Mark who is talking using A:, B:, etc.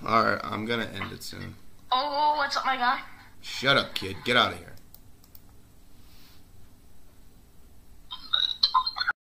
A: Alright, I'm gonna end it soon.
B: Oh, what's up, my guy?
A: Shut up, kid. Get out of here.